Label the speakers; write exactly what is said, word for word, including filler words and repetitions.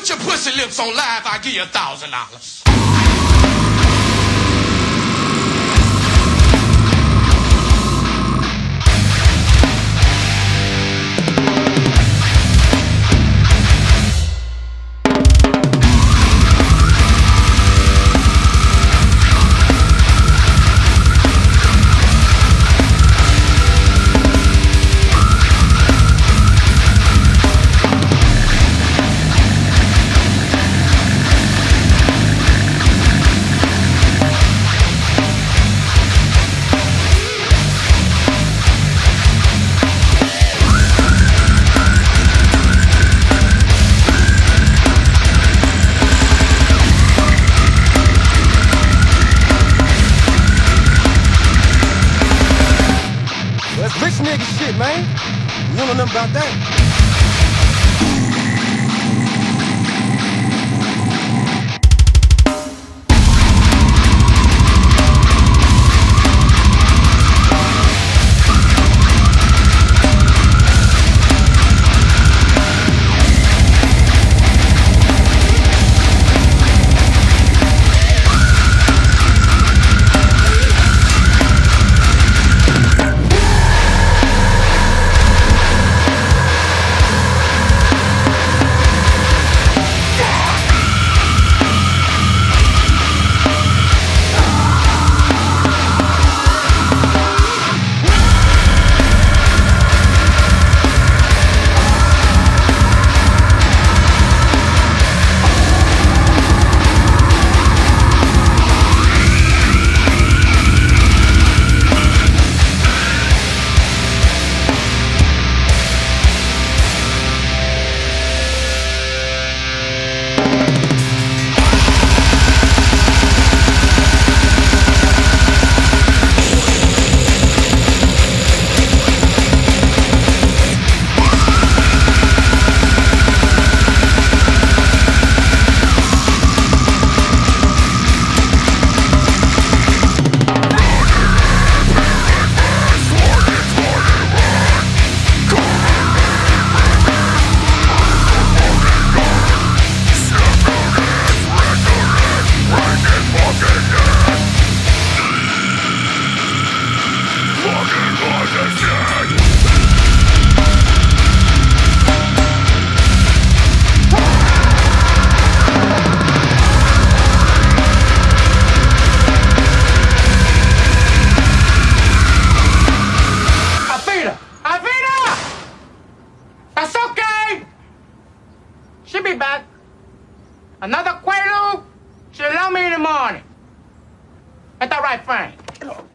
Speaker 1: put your pussy lips on live, I'll give you a thousand dollars.
Speaker 2: Rich nigga shit, man. You don't know nothing about that.
Speaker 3: She'll be back. Another Quaalude, she'll love me in the morning. Ain't that right, Frank?